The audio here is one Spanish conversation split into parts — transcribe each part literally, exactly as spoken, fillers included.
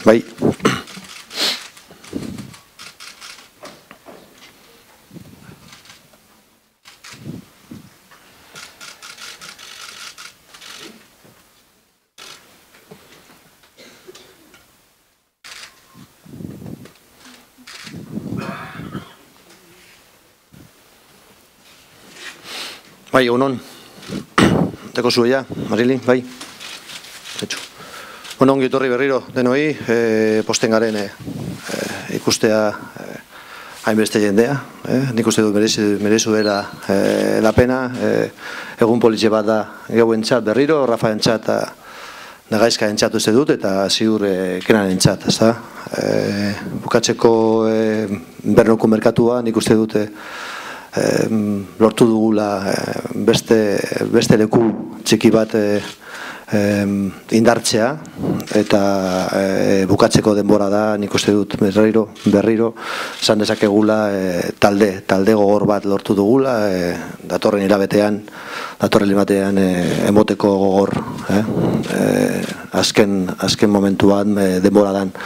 Bai. Bai, egunon. Teko zuea, Marili, bai. Zetxu. Bueno, ongi etorri berriro denoi, eh, posten garen eh, ikustea eh, hainbeste jendea. Eh? Nik uste dut merezu dela eh, la pena. Eh, egun politxe bat da geuen txat berriro, Rafaen txat eta Nagaizka entzat uste dut, eta ziur eh, Kenan entzat, ez da? Eh, bukatzeko eh, bernuko merkatua, nik uste dut eh, Eh, lortu dugula eh, beste, beste leku txiki bat eh, eh, indartzea, eta eh, bukatzeko denbora da, nik uste dut berriro, berriro esan dezakegula eh, talde, talde gogor bat lortu dugula, eh, datorren hilabetean, datorren hilabetean eh, emoteko gogor, eh? Eh, azken, azken momentuan eh, denbora dan.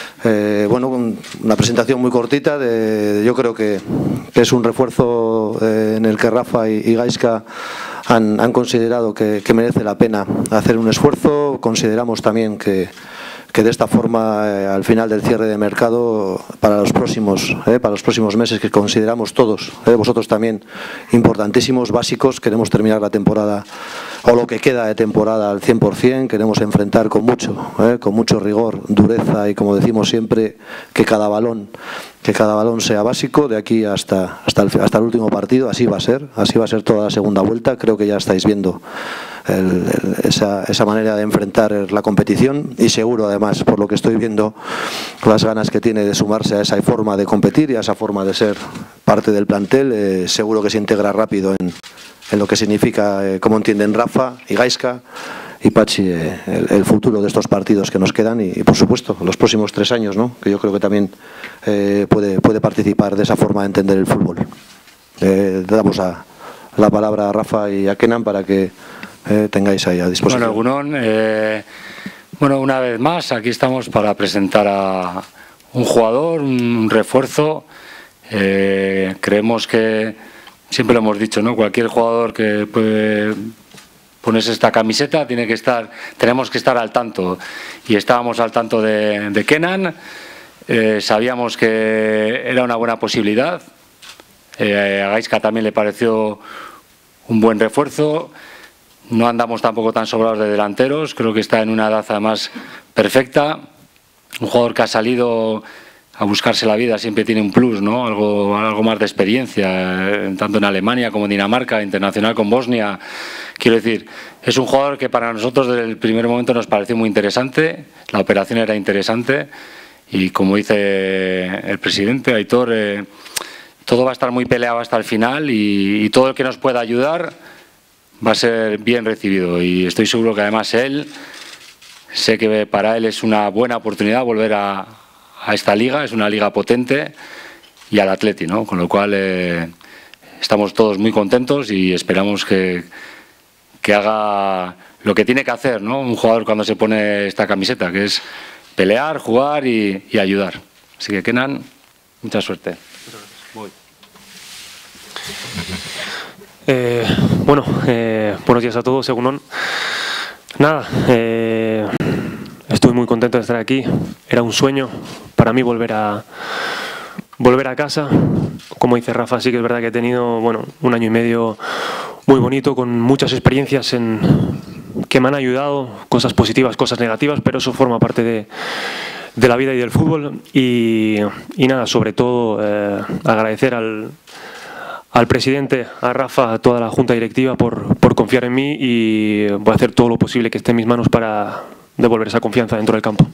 Eh, bueno, una presentación muy cortita, de, yo creo que, que es un refuerzo eh, en el que Rafa y, y Gaizka han, han considerado que, que merece la pena hacer un esfuerzo. Consideramos también que, que de esta forma, eh, al final del cierre de mercado, para los próximos, eh, para los próximos meses, que consideramos todos, eh, vosotros también, importantísimos, básicos, queremos terminar la temporada, o lo que queda de temporada, al cien por cien, queremos enfrentar con mucho, eh, con mucho rigor, dureza y, como decimos siempre, que cada balón, que cada balón sea básico de aquí hasta, hasta, el, hasta el último partido. Así va a ser, así va a ser toda la segunda vuelta. Creo que ya estáis viendo el, el, esa, esa manera de enfrentar la competición, y seguro además, por lo que estoy viendo, las ganas que tiene de sumarse a esa forma de competir y a esa forma de ser parte del plantel, eh, seguro que se integra rápido en, en lo que significa, eh, como entienden Rafa y Gaizka y Pachi, eh, el, el futuro de estos partidos que nos quedan, y, y por supuesto los próximos tres años, ¿no? Que yo creo que también eh, puede, puede participar de esa forma de entender el fútbol. Eh, damos a, la palabra a Rafa y a Kenan para que eh, tengáis ahí a disposición. Bueno, Egunon, eh, bueno, una vez más aquí estamos para presentar a un jugador, un refuerzo. Eh, creemos que, siempre lo hemos dicho, ¿no? Cualquier jugador que puede ponerse esta camiseta tiene que estar, tenemos que estar al tanto, y estábamos al tanto de, de Kenan. Eh, sabíamos que era una buena posibilidad. Eh, a Gaizka también le pareció un buen refuerzo. No andamos tampoco tan sobrados de delanteros, creo que está en una edad además perfecta. Un jugador que ha salido a buscarse la vida siempre tiene un plus, ¿no? Algo, algo más de experiencia, tanto en Alemania como en Dinamarca, internacional con Bosnia. Quiero decir, es un jugador que para nosotros desde el primer momento nos pareció muy interesante, la operación era interesante, y como dice el presidente, Aitor, eh, todo va a estar muy peleado hasta el final, y, y todo el que nos pueda ayudar va a ser bien recibido, y estoy seguro que además él, sé que para él es una buena oportunidad volver a, a esta liga, es una liga potente, y al Atleti, ¿no? Con lo cual eh, estamos todos muy contentos y esperamos que, que haga lo que tiene que hacer, ¿no? Un jugador cuando se pone esta camiseta, que es pelear, jugar y, y ayudar. Así que, Kenan, mucha suerte. Voy. Eh, bueno, eh, buenos días a todos, Egunon. Nada, eh, estoy muy contento de estar aquí. Era un sueño para mí volver a volver a casa. Como dice Rafa, sí que es verdad que he tenido, bueno, un año y medio muy bonito, con muchas experiencias en, que me han ayudado, cosas positivas, cosas negativas, pero eso forma parte de, de la vida y del fútbol. Y, y nada, sobre todo eh, agradecer al al presidente, a Rafa, a toda la junta directiva por, por confiar en mí, y voy a hacer todo lo posible que esté en mis manos para devolver esa confianza dentro del campo.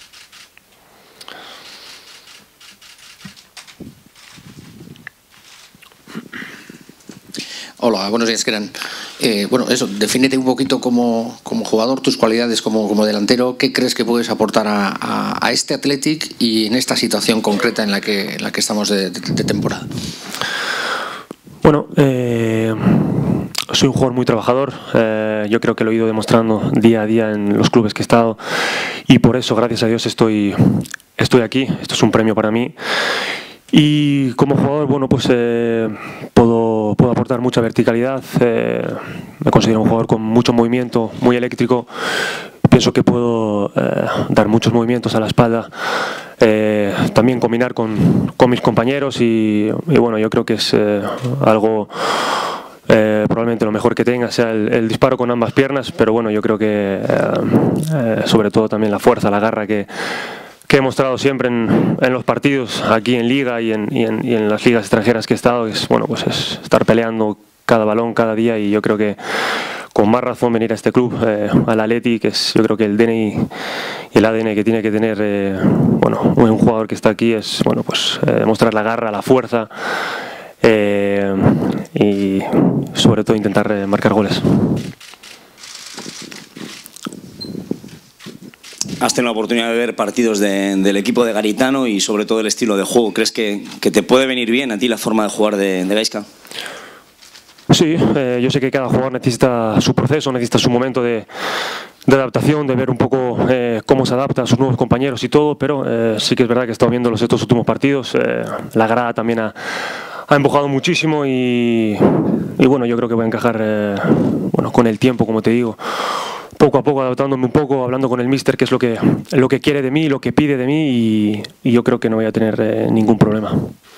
Hola, buenos días, Kenan. Eh, bueno, eso, defínete un poquito como, como jugador, tus cualidades como, como delantero. ¿Qué crees que puedes aportar a, a, a este Athletic y en esta situación concreta en la que, en la que estamos de, de, de temporada? Bueno, eh, soy un jugador muy trabajador, eh, yo creo que lo he ido demostrando día a día en los clubes que he estado, y por eso, gracias a Dios, estoy, estoy aquí. Esto es un premio para mí. Y como jugador, bueno, pues eh, puedo, puedo aportar mucha verticalidad. Eh, me considero un jugador con mucho movimiento, muy eléctrico. Pienso que puedo eh, dar muchos movimientos a la espalda, eh, también combinar con, con mis compañeros y, y bueno, yo creo que es eh, algo eh, probablemente lo mejor que tenga sea el, el disparo con ambas piernas, pero bueno, yo creo que eh, eh, sobre todo también la fuerza, la garra que, que he mostrado siempre en, en los partidos, aquí en Liga y en, y, en, y en las ligas extranjeras que he estado, es, bueno, pues es estar peleando cada balón, cada día, y yo creo que con más razón venir a este club, eh, al Atleti, que es yo creo que el D N I y el A D N que tiene que tener eh, bueno, un jugador que está aquí es bueno, pues, eh, mostrar la garra, la fuerza eh, y sobre todo intentar eh, marcar goles. Has tenido la oportunidad de ver partidos de, del equipo de Garitano y sobre todo el estilo de juego. ¿Crees que, que te puede venir bien a ti la forma de jugar de, de Gaizka? Sí, eh, yo sé que cada jugador necesita su proceso, necesita su momento de, de adaptación, de ver un poco eh, cómo se adapta a sus nuevos compañeros y todo, pero eh, sí que es verdad que he estado viendo los estos últimos partidos, eh, la grada también ha, ha empujado muchísimo y, y bueno, yo creo que voy a encajar eh, bueno, con el tiempo, como te digo, poco a poco adaptándome un poco, hablando con el míster, que es lo que, lo que quiere de mí, lo que pide de mí y, y yo creo que no voy a tener eh, ningún problema.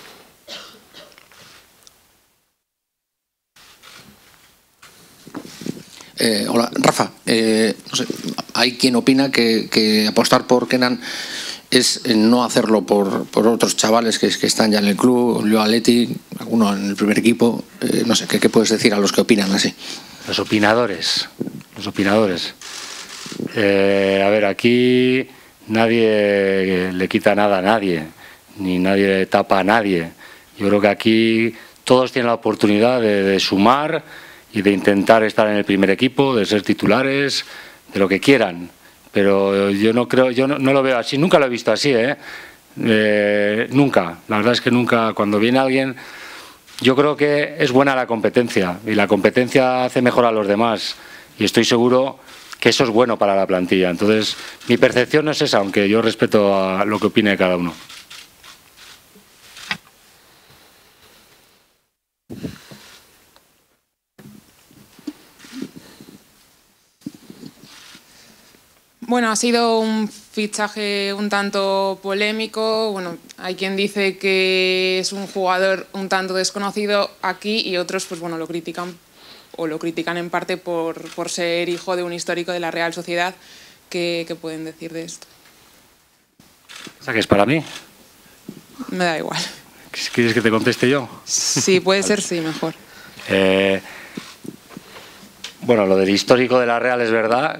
Eh, hola, Rafa. Eh, no sé, hay quien opina que, que apostar por Kenan es no hacerlo por, por otros chavales que, que están ya en el club, Leo Atleti, alguno en el primer equipo. Eh, no sé, ¿qué, ¿qué puedes decir a los que opinan así? Los opinadores, los opinadores. Eh, a ver, aquí nadie le quita nada a nadie, ni nadie le tapa a nadie. Yo creo que aquí todos tienen la oportunidad de, de sumar y de intentar estar en el primer equipo, de ser titulares, de lo que quieran. Pero yo no creo, yo no, no lo veo así, nunca lo he visto así, ¿eh? Eh, nunca, la verdad es que nunca. Cuando viene alguien, yo creo que es buena la competencia y la competencia hace mejor a los demás y estoy seguro que eso es bueno para la plantilla. Entonces, mi percepción no es esa, aunque yo respeto a lo que opine cada uno. Bueno, ha sido un fichaje un tanto polémico. Bueno, hay quien dice que es un jugador un tanto desconocido aquí y otros, pues bueno, lo critican o lo critican en parte por, por ser hijo de un histórico de la Real Sociedad. ¿Qué, qué pueden decir de esto? O sea, que es para mí. Me da igual. ¿Quieres que te conteste yo? Sí, puede ser, sí, mejor. Eh, bueno, lo del histórico de la Real es verdad.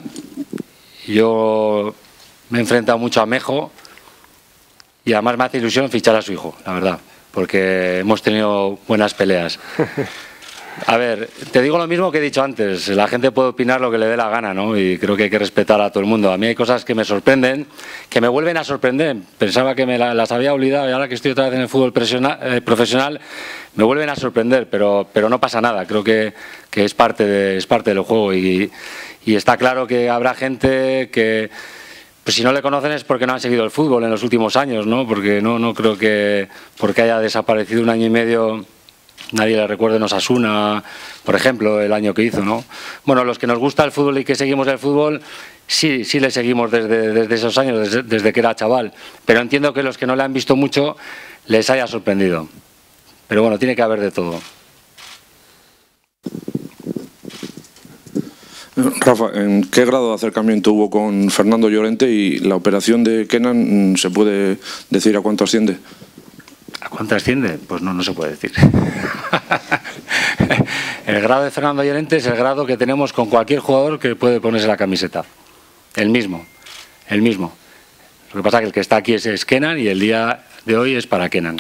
Yo me he enfrentado mucho a Mejo y además me hace ilusión fichar a su hijo, la verdad, porque hemos tenido buenas peleas. A ver, te digo lo mismo que he dicho antes, la gente puede opinar lo que le dé la gana, ¿no? Y creo que hay que respetar a todo el mundo. A mí hay cosas que me sorprenden, que me vuelven a sorprender. Pensaba que me las había olvidado y ahora que estoy otra vez en el fútbol eh, profesional, me vuelven a sorprender, pero, pero no pasa nada. Creo que, que es, parte de, es parte del juego y, y está claro que habrá gente que, pues si no le conocen es porque no han seguido el fútbol en los últimos años, ¿no? Porque no, no creo que porque haya desaparecido un año y medio nadie le recuerde en Osasuna, por ejemplo, el año que hizo, ¿no? Bueno, los que nos gusta el fútbol y que seguimos el fútbol, sí, sí le seguimos desde, desde esos años, desde, desde que era chaval. Pero entiendo que los que no le han visto mucho les haya sorprendido. Pero bueno, tiene que haber de todo. Rafa, ¿en qué grado de acercamiento hubo con Fernando Llorente y la operación de Kenan, se puede decir a cuánto asciende? ¿A cuánto asciende? Pues no, no se puede decir. El grado de Fernando Llorente es el grado que tenemos con cualquier jugador que puede ponerse la camiseta. El mismo, el mismo. Lo que pasa es que el que está aquí es, es Kenan y el día de hoy es para Kenan.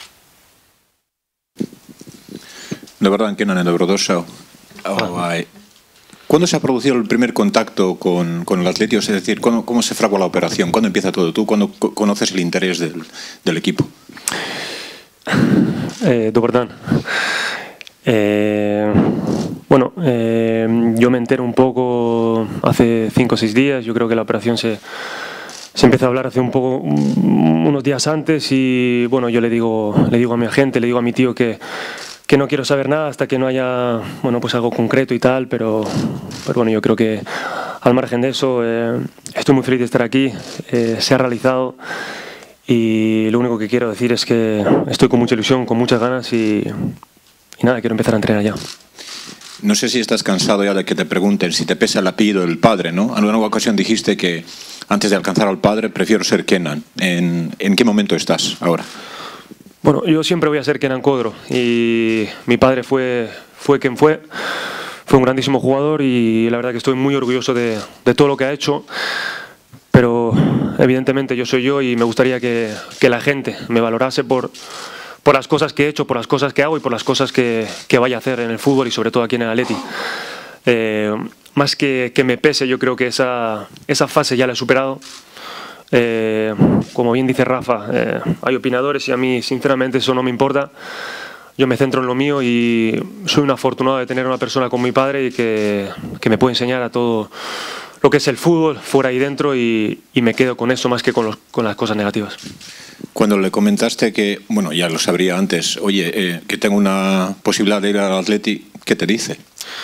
Dobar dan, Kenan en Dobrodošao. ¿Cuándo se ha producido el primer contacto con, con el Atleti? Es decir, ¿cómo, ¿cómo se fragua la operación? ¿Cuándo empieza todo? ¿Tú cuándo conoces el interés del, del equipo? Eh, Dobar dan. Eh, bueno, eh, yo me entero un poco hace cinco o seis días. Yo creo que la operación se, se empieza a hablar hace un poco, unos días antes, y bueno, yo le digo, le digo a mi agente, le digo a mi tío que, que no quiero saber nada hasta que no haya, bueno, pues algo concreto y tal, pero, pero bueno, yo creo que al margen de eso, eh, estoy muy feliz de estar aquí, eh, se ha realizado, y lo único que quiero decir es que estoy con mucha ilusión, con muchas ganas, y, y nada, quiero empezar a entrenar ya. No sé si estás cansado ya de que te pregunten si te pesa el apellido del padre, ¿no? En alguna ocasión dijiste que antes de alcanzar al padre prefiero ser Kenan. ¿En, en qué momento estás ahora? Bueno, yo siempre voy a ser Kenan Kodro, y mi padre fue, fue quien fue, fue un grandísimo jugador, y la verdad que estoy muy orgulloso de, de todo lo que ha hecho, pero evidentemente yo soy yo y me gustaría que, que la gente me valorase por... por las cosas que he hecho, por las cosas que hago y por las cosas que, que vaya a hacer en el fútbol y sobre todo aquí en el Atleti. Eh, más que, que me pese, yo creo que esa, esa fase ya la he superado. Eh, como bien dice Rafa, eh, hay opinadores y a mí sinceramente eso no me importa. Yo me centro en lo mío y soy un afortunado de tener una persona como mi padre y que, que me puede enseñar a todo lo que es el fútbol, fuera y dentro, y, y me quedo con eso más que con, los, con las cosas negativas. Cuando le comentaste que, bueno, ya lo sabría antes, oye, eh, que tengo una posibilidad de ir al Atleti, ¿qué te dice?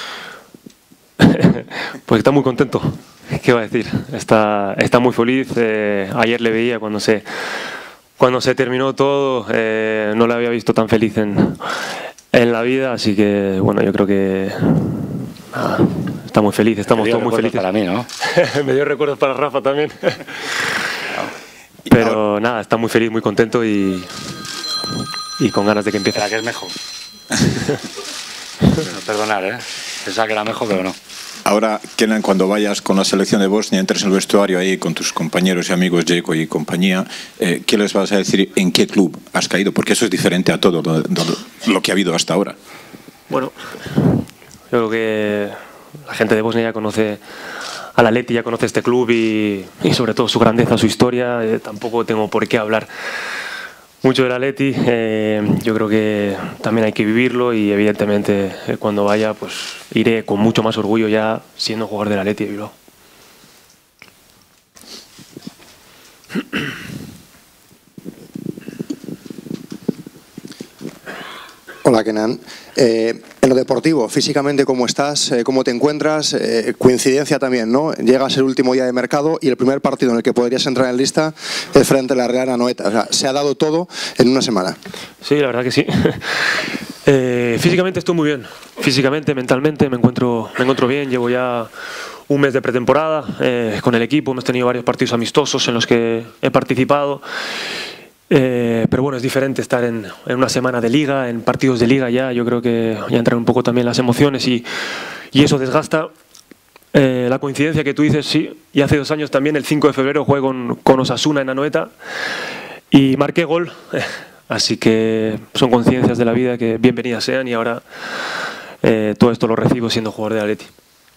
Pues está muy contento. ¿Qué va a decir? Está, está muy feliz. Eh, ayer le veía cuando se, cuando se terminó todo, eh, no le había visto tan feliz en, en la vida, así que, bueno, yo creo que nada, está muy feliz, estamos todos muy felices. Para mí, ¿no? Me dio recuerdos para Rafa también. Pero nada, está muy feliz, muy contento y, y con ganas de que empiece. ¿Será que es mejor? No, perdonar, ¿eh? Pensaba que era mejor, pero no. Ahora, Kenan, cuando vayas con la selección de Bosnia, entres en el vestuario ahí con tus compañeros y amigos, Jeko y compañía, eh, ¿qué les vas a decir? ¿En qué club has caído? Porque eso es diferente a todo lo, lo, lo que ha habido hasta ahora. Bueno, yo creo que la gente de Bosnia ya conoce al Atleti, ya conoce este club y, y sobre todo su grandeza, su historia. Eh, tampoco tengo por qué hablar mucho del Atleti. Eh, yo creo que también hay que vivirlo y evidentemente eh, cuando vaya pues iré con mucho más orgullo ya siendo jugador del Atleti de Bilbao. Hola, Kenan. Eh, en lo deportivo, físicamente, ¿cómo estás? Eh, ¿Cómo te encuentras? Eh, coincidencia también, ¿no? Llegas el último día de mercado y el primer partido en el que podrías entrar en lista es frente a la Real Anoeta. O sea, se ha dado todo en una semana. Sí, la verdad que sí. Eh, físicamente estoy muy bien. Físicamente, mentalmente me encuentro, me encuentro bien. Llevo ya un mes de pretemporada eh, con el equipo. Hemos tenido varios partidos amistosos en los que he participado. Eh, pero bueno, es diferente estar en, en una semana de liga, en partidos de liga ya. Yo creo que ya entran un poco también las emociones y, y eso desgasta. Eh, la coincidencia que tú dices, sí. Y hace dos años también, el cinco de febrero, jugué con, con Osasuna en Anoeta y marqué gol. Eh, así que son coincidencias de la vida que bienvenidas sean y ahora eh, todo esto lo recibo siendo jugador de Atleti.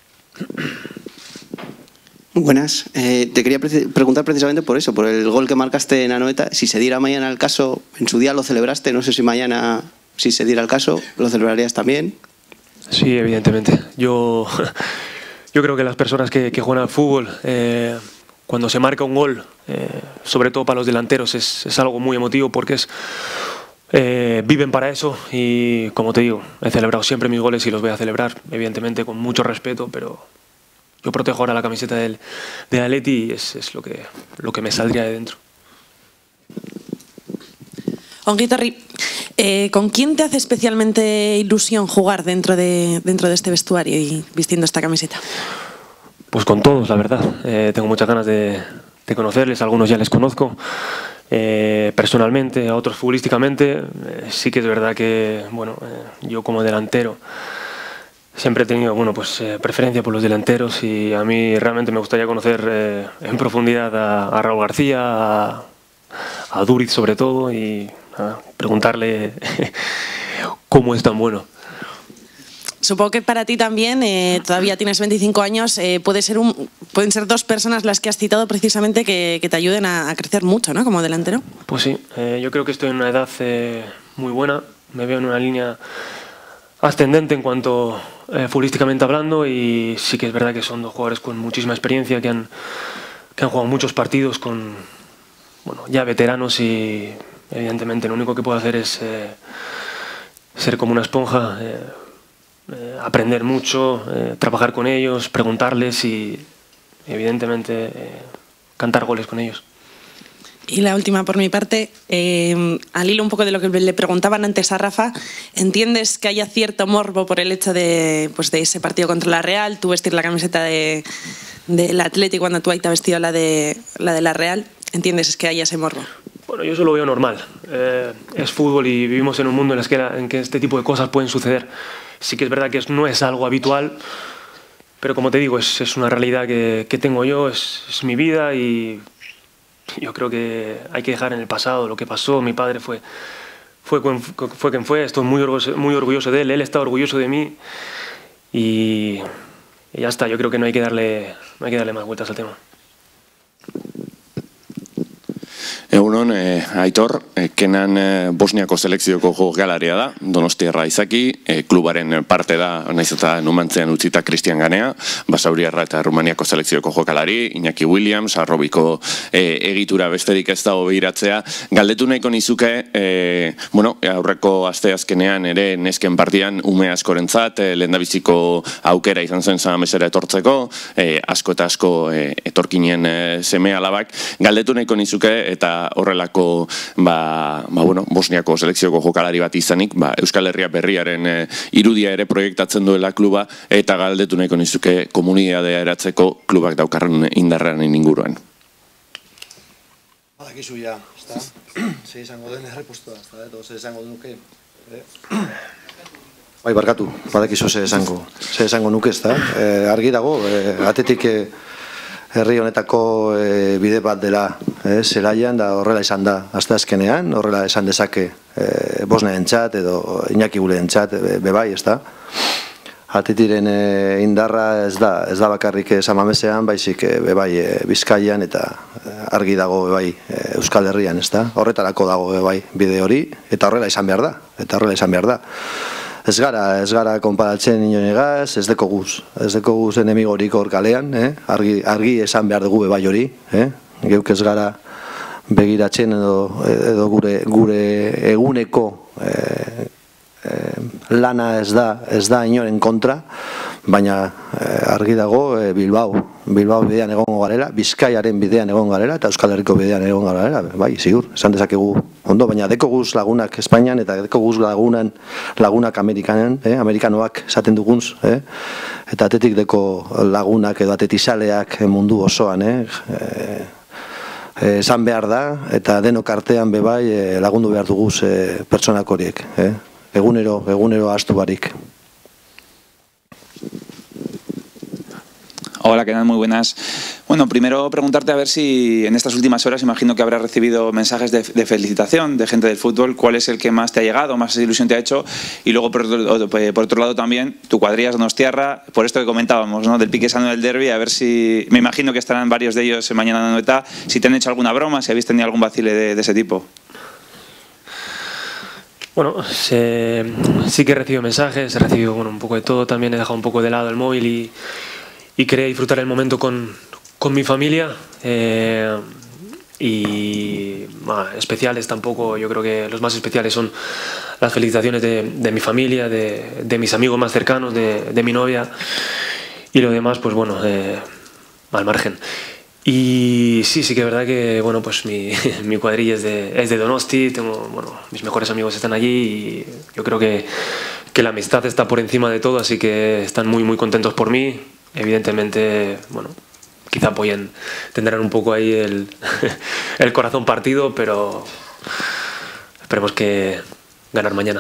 Buenas. Eh, te quería pre preguntar precisamente por eso, por el gol que marcaste en Anoeta. Si se diera mañana el caso, en su día lo celebraste, no sé si mañana, si se diera el caso, lo celebrarías también. Sí, evidentemente. Yo, yo creo que las personas que, que juegan al fútbol, eh, cuando se marca un gol, eh, sobre todo para los delanteros, es, es algo muy emotivo porque es, eh, viven para eso y, como te digo, he celebrado siempre mis goles y los voy a celebrar, evidentemente con mucho respeto, pero yo protejo ahora la camiseta del, del Atleti y es, es lo, que, lo que me saldría de dentro. Onguitorri, eh, ¿con quién te hace especialmente ilusión jugar dentro de, dentro de este vestuario y vistiendo esta camiseta? Pues con todos, la verdad. Eh, tengo muchas ganas de, de conocerles, algunos ya les conozco eh, personalmente, a otros futbolísticamente. Eh, sí que es verdad que, bueno, eh, yo como delantero siempre he tenido, bueno, pues eh, preferencia por los delanteros y a mí realmente me gustaría conocer eh, en profundidad a, a Raúl García, a, a Duriz sobre todo y a preguntarle cómo es tan bueno. Supongo que para ti también, eh, todavía tienes veinticinco años, eh, puede ser un, pueden ser dos personas las que has citado precisamente que, que te ayuden a, a crecer mucho, ¿no? Como delantero. Pues sí, eh, yo creo que estoy en una edad eh, muy buena, me veo en una línea ascendente en cuanto eh, futbolísticamente hablando y sí que es verdad que son dos jugadores con muchísima experiencia que han, que han jugado muchos partidos con, bueno, ya veteranos y evidentemente lo único que puedo hacer es eh, ser como una esponja, eh, eh, aprender mucho, eh, trabajar con ellos, preguntarles y evidentemente eh, cantar goles con ellos. Y la última por mi parte, eh, al hilo un poco de lo que le preguntaban antes a Rafa, ¿entiendes que haya cierto morbo por el hecho de, pues de ese partido contra la Real, tú vestir la camiseta de, del Atleti cuando tú ahí te has vestido la de, la de la Real? ¿Entiendes que haya ese morbo? Bueno, yo eso lo veo normal. Eh, es fútbol y vivimos en un mundo en el, que, en que este tipo de cosas pueden suceder. Sí que es verdad que no es algo habitual, pero como te digo, es, es una realidad que, que tengo yo, es, es mi vida y yo creo que hay que dejar en el pasado lo que pasó. Mi padre fue, fue, fue quien fue, estoy muy orgulloso, muy orgulloso de él, él está orgulloso de mí y, y ya está, yo creo que no hay que darle, no hay que darle más vueltas al tema. Egunon, eh, Aitor, eh, Kenan eh, Bosniako selekzioko jokalaria da, Donostiarra izaki, eh, klubaren parte da, naiz eta numantzean utzita Cristian Ganea, Basauriarra eta Rumaniako selekzioko jokalari, Iñaki Williams, Arrobiko eh, egitura besterik ez dago behiratzea. Galdetu nahiko nizuke, eh, bueno, aurreko asteazkenean ere nesken partian ume askorentzat, eh, lehendabiziko aukera izan zen Samamesera etortzeko, eh, asko eta asko eh, etorkinien eh, seme alabak. Galdetu nahiko nizuke eta horrelako ba, ba, bueno, Bosniako selekzioko jokalari bat izanik, ba, Euskal Herria berriaren e, irudia ere proiektatzen duela kluba eta galdetu nahiko nizuke komunitatea eratzeko klubak daukarren indarrean inguruan. Badakizu ja, ezta? Ze izango den errepostua, ezta? Edo ze izango nuke. Bai, barkatu, badakizu ze izango, ze izango nuke, ezta? Eh, argi dago, eh, atetik eh, herri honetako e, bide bat dela e, zelaian, da horrela izan da asteazkenean, horrela esan dezake e, Bosniarentzat edo Iñaki Gulentzat e, bebai, ez da. Atetiren e, indarra ez da, ez da bakarrik Samamesean, baizik e, bebai e, Bizkaian eta e, argi dago bebai e, Euskal Herrian, ez da. Horretarako dago bebai bide hori eta horrela izan behar da, eta horrela izan behar da. Ez gara, ez gara konparatzen inonegaz, ez deko guz. Ez deko guz enemigorik hor kalean, eh? argi, argi esan behar dugu bai hori. Eh? Geuk ez gara begiratzen edo, edo gure, gure eguneko eh, eh, lana ez da, ez da inoren kontra, baina eh, argi dago eh, Bilbao, Bilbao bidean egongo garela, Bizkaiaren bidean egongo garela eta Euskal Herriko bidean egongo garela, bai, zigur, esan dezakegu ondo, baina deko guz lagunak Espainian eta deko guz lagunan, lagunak Amerikanen, eh, Amerikanoak esaten dugunz, eh, eta atetik deko lagunak edo atetizaleak mundu osoan, eh, eh, esan behar da, eta denok artean bebai eh, lagundu behar duguz eh, pertsonak horiek, eh, egunero, egunero astu barik. Hola, ¿qué tal? Muy buenas. Bueno, primero preguntarte a ver si en estas últimas horas imagino que habrás recibido mensajes de, de felicitación de gente del fútbol. ¿Cuál es el que más te ha llegado, más ilusión te ha hecho? Y luego, por otro, por otro lado también, tu cuadrilla es Donostiarra, por esto que comentábamos, ¿no? Del pique sano del derbi, a ver si... Me imagino que estarán varios de ellos mañana en Anoeta. Si te han hecho alguna broma, si habéis tenido algún vacile de, de ese tipo. Bueno, se, sí que he recibido mensajes, he recibido bueno, un poco de todo. También he dejado un poco de lado el móvil y... y quería disfrutar el momento con, con mi familia eh, y bueno, especiales tampoco, yo creo que los más especiales son las felicitaciones de, de mi familia, de, de mis amigos más cercanos, de, de mi novia y lo demás pues bueno, eh, al margen. Y sí, sí que es verdad que bueno, pues mi, mi cuadrilla es de, es de Donosti, tengo, bueno, mis mejores amigos están allí y yo creo que, que la amistad está por encima de todo, así que están muy muy contentos por mí. Evidentemente, bueno, quizá apoyen, tendrán un poco ahí el, el corazón partido, pero esperemos que ganar mañana.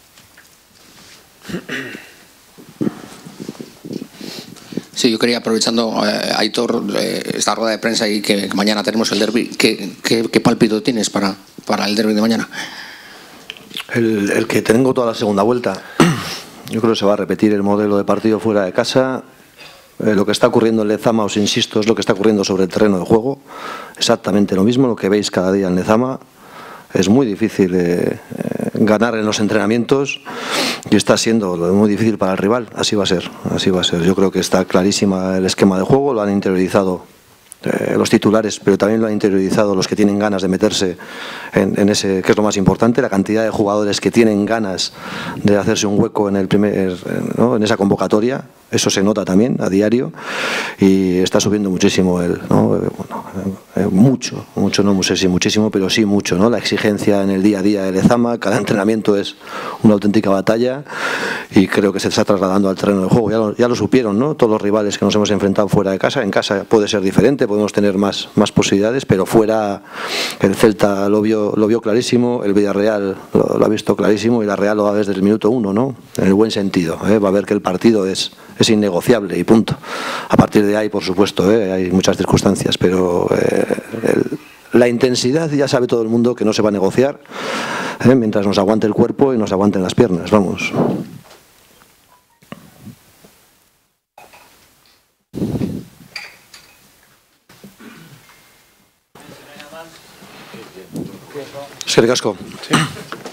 Sí, yo quería, aprovechando, eh, Aitor, eh, esta rueda de prensa y que, que mañana tenemos el derbi, ¿qué, qué, qué pálpito tienes para, para el derbi de mañana? El, el que tengo toda la segunda vuelta. Yo creo que se va a repetir el modelo de partido fuera de casa. Eh, lo que está ocurriendo en Lezama, os insisto, es lo que está ocurriendo sobre el terreno de juego. Exactamente lo mismo, lo que veis cada día en Lezama. Es muy difícil eh, eh, ganar en los entrenamientos y está siendo muy difícil para el rival. Así va a ser, así va a ser. Yo creo que está clarísima el esquema de juego, lo han interiorizado eh, los titulares, pero también lo han interiorizado los que tienen ganas de meterse en, en ese, que es lo más importante, la cantidad de jugadores que tienen ganas de hacerse un hueco en, el primer, ¿no? en esa convocatoria. Eso se nota también a diario y está subiendo muchísimo el, ¿no? bueno, eh, mucho, mucho, no sé si muchísimo, pero sí mucho, ¿no? La exigencia en el día a día de Lezama, cada entrenamiento es una auténtica batalla y creo que se está trasladando al terreno de juego. Ya lo, ya lo supieron, ¿no? Todos los rivales que nos hemos enfrentado fuera de casa. En casa puede ser diferente, podemos tener más, más posibilidades, pero fuera el Celta lo vio, lo vio clarísimo, el Villarreal lo, lo ha visto clarísimo y la Real lo va desde el minuto uno, ¿no? En el buen sentido, ¿eh? Va a ver que el partido es es innegociable y punto. A partir de ahí, por supuesto, ¿eh? hay muchas circunstancias, pero eh, el, la intensidad ya sabe todo el mundo que no se va a negociar ¿eh? mientras nos aguante el cuerpo y nos aguanten las piernas, vamos. Es que el casco. Sí.